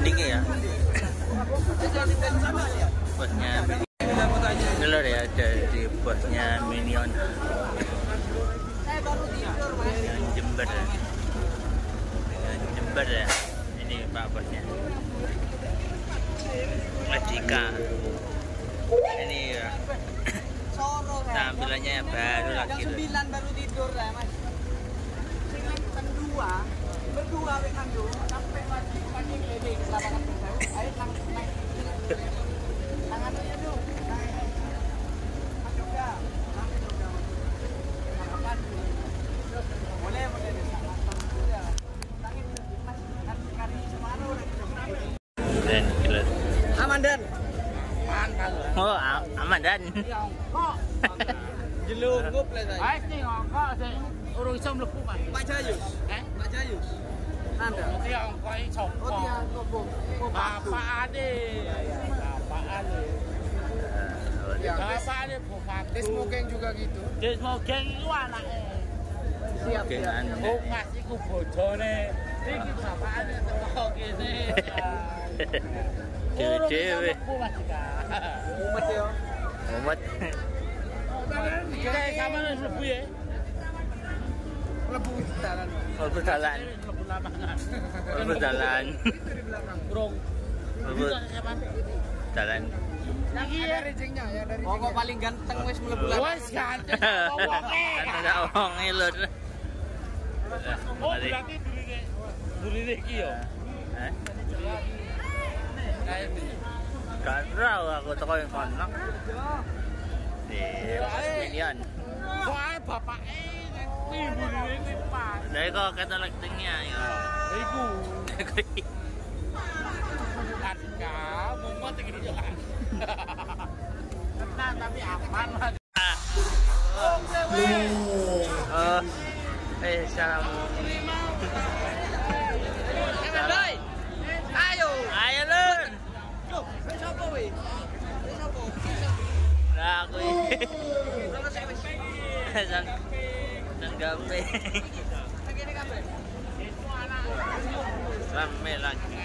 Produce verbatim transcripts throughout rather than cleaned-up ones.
brandingnya ya. Bosnya telur ya, dari bosnya Minion. Minion Jember. Minion Jember ya. Ini Pak bosnya. Majika. Ini ya. Tampilannya baru lagi. Jam sembilan baru tidur lah mas. Jam dua, berdua dengan dulu sampai pagi pagi gede ke lapangan besar. Ayo langsung naik. Tangan aja dulu. Mas juga. Kapan? Boleh boleh deh. Tangin mas kari Semarang udah. Dan killer. Aman dan. Oh, aman dan. Kok jelungup lah tadi. Ayo sih kok sih urung iso mlebu Mas. Pak Jayus. Eh? Pak Jayus. Anda. Dia kok iso. Oh dia kok. Bapak Ade. Bapak Ade. Bapak Ade Bapak. Desmogeng juga gitu. Desmogeng itu anaknya. Siap ya. Oh Mas iku bojone. Iki Bapak Ade teko kene. Dewe-dewe. Umat ya. Umat. Kita sama lebu ya. Lebu jalan. Lebu jalan. Lebu lapangan. Lebu jalan. Burung. Lebu jalan. Lagi ya rejengnya ya dari. Pokok paling ganteng wis mlebu lapangan. Wis ganteng. Ada wonge lur. Oh berarti durine durine iki ya. Hah? Gak tahu aku toko yang kono. Di Minion. Soalnya bapaknya ibu ini pas. Dari kok kata lektingnya ya. Iku. Adika, mumet iki jalan. Tenang tapi aman lah. Oh. Eh, salam. Ayo. Ayo lur. Loh, wis sapa we? Wis sapa? Lah aku iki. Terus sik wis. San. San gambe. Ngene kabeh. Itu anak. Rame lagi.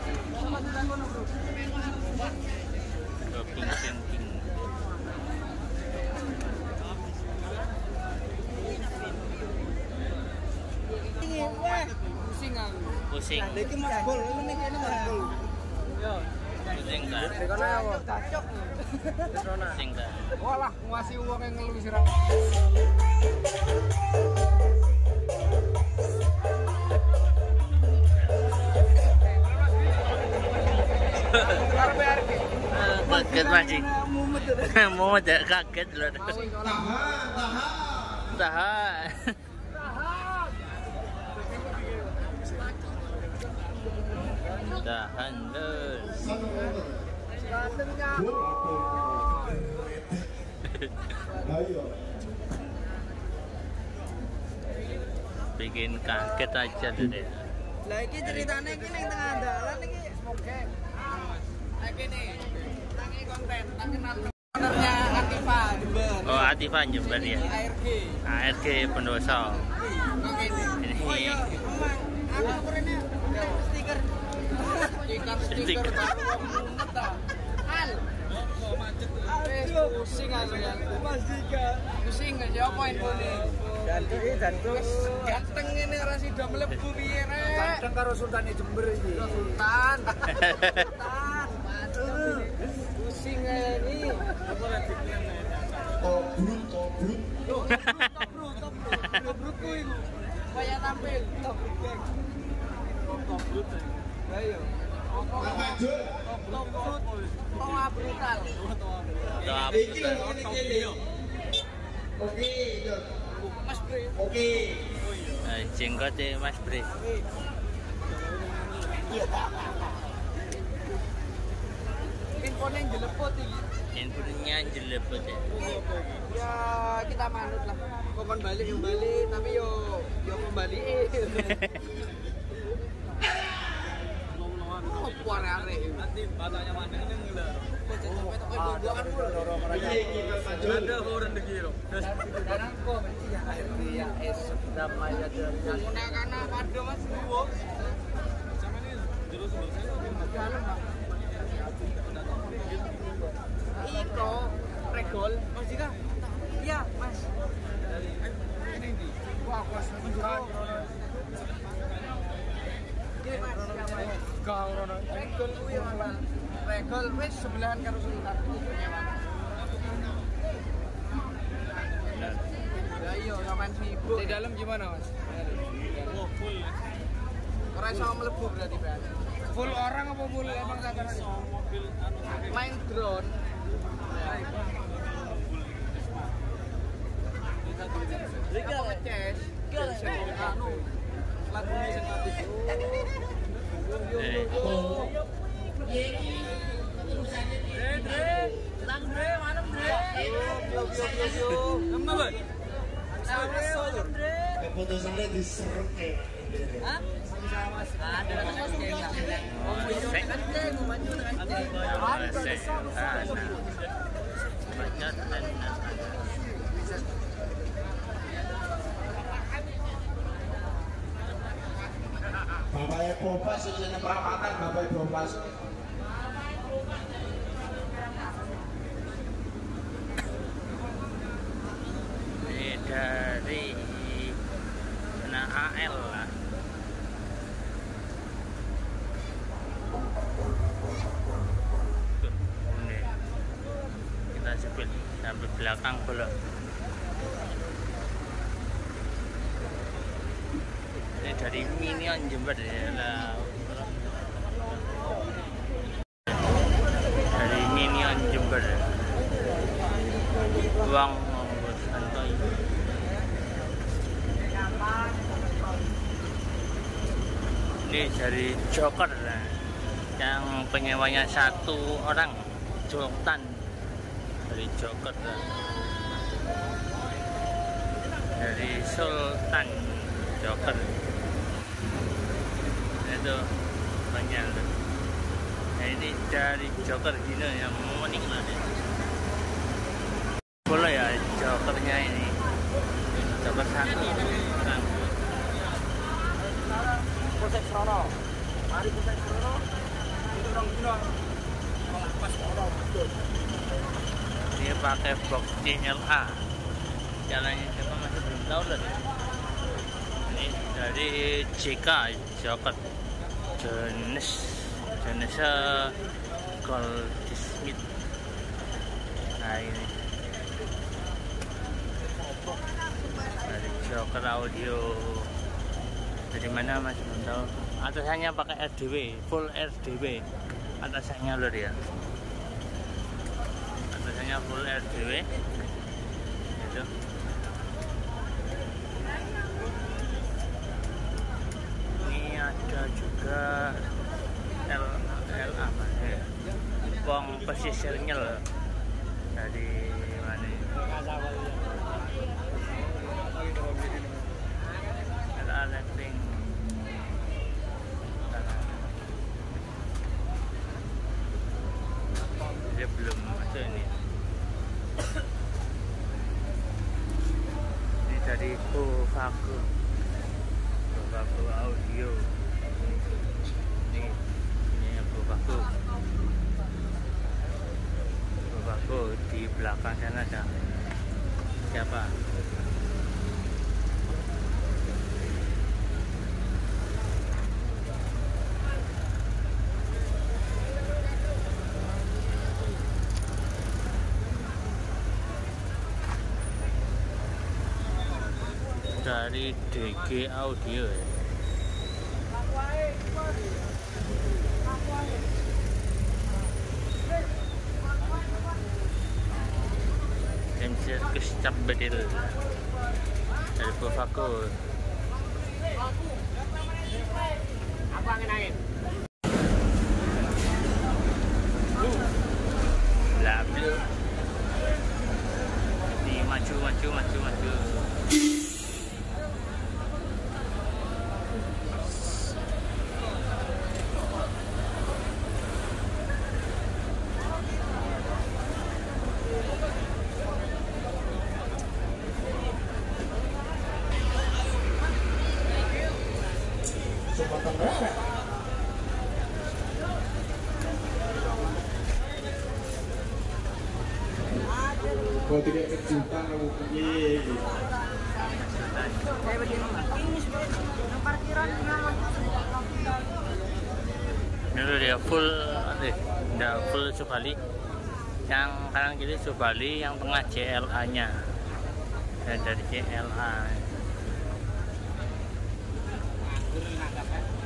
Shopping camping. Pusing aku. Pusing. Iki Mas Bol, ini kene Mas Bol. Yo. Pusing kan? Kono aku. Cocok. Pusing kan? Walah, nguasi uang yang ngeluh sirang. Kaget mancing. Mumet ya, kaget loh. Tahan, tahan. Tahan. Tahan lur. Bikin kaget aja deh. Lah iki ceritane iki ning tengah dalan iki oke. Ah kene. Tangi konten, tangi nonton. Ownernya Atifa Jember. Oh, Atifa Jember ya. A R G. A R G Pendoso. Oke. Ini. Oh iya, emang aku rene stiker. Stiker stiker mumet ta. Al. Kok macet. Pusing aku ya. Mas Dika. Pusing aja apa infone. Ganteng iki ganteng. Ganteng ngene ora sida mlebu piye rek. Ganteng karo Sultane Jember iki. Sultan. Sultan. Aduh. Pusing aja iki. Apa lagi kene. Tobrut, tobrut. Tobrut, tobrut. Tobrutku iku. Kaya tampil. Tobrut geng. Tobrut. Lah iya. Tobrut. Tobrut. Toa brutal. Toa brutal. Oke, Mas Bre. Oke. Nah, jenggot ya Mas Bre. Infonya jelepot iki. Infonya jelepot ya. Ya kita manut lah. Kokon balik yang balik, tapi yo yo kembali. Oh, puare-are. Nanti batanya mana yang ngelar. Ada orang di kiro. Sekarang kok ya ya es damai aja. Menggunakan apa ada Mas? Sama ini jurus dalam, Pak. Iko regol, Mas Jika. Iya, Mas. Ini di. Wah, kelas menjual. Oke, Mas. Kau rono. Regol kuwi ya, Mas. Regol wis sebelahan karo Sultan. Ya iya, sampean sibuk. Di dalam gimana, Mas? Oh, full. Ora iso mlebu berarti, Pak. Full orang apa full emang tataran? Mobil anu Main drone. Legal Ces. Legal anu. Lagu sing mati. Eh, Dre, Dre. Lang Dre, manem Dre. Yo, yo, yo, yo. Nama, Bang? Sore, Dre. Keputusannya diserut ya. Hah? Mas. Ada Mas Kena. Oh, Sek. kan Dre mau maju kan. Masih sana. Banyak dan Bapaknya Bopas itu yang perapatan Bapak Bopas. ini dari mana A L lah. Tuh, ini kita sepil sampai belakang belum. Ini dari Minion Jember ya lah. Dari Minion Jember. Uang santai. Ini dari Joker yang penyewanya satu orang, Sultan dari Joker. Dari Sultan Joker itu banyak. Nah, ini dari Joker gini yang menikmati. Boleh ya Jokernya ini. Joker satu orang. Polsek Srono. Mari Polsek Srono. Itu orang gila. Pas orang betul. Dia pakai box C L A. Jalannya siapa masih belum tahu lah. Ini dari J K Joker. Jenis jenisnya Goldsmith. Nah ini dari Joker Audio. Dari mana masih belum tahu. Atasannya pakai R D W, full R D W. Atasannya loh dia. Atasannya full R D W. Itu. Ini ada juga L L apa ya? Pong pesisirnya loh. Dari mana ini? Electric. Dia belum masuk ini. Ini dari Bovaco. Bovaco Audio. Ini ini Bovaco. Bovaco di belakang sana ada siapa? Dari D G Audio ya. M Circus Cap Bedil dari Bovaco. Apa angin-angin? Labil. Ini maju maju maju maju. Sumatera Barat. Kalau tidak kejutan kamu pergi. Saya begini ini yang parkiran memang ini udah dia full deh, udah full Subali. Yang kanan kiri Subali, yang tengah J L A nya dan dari J L A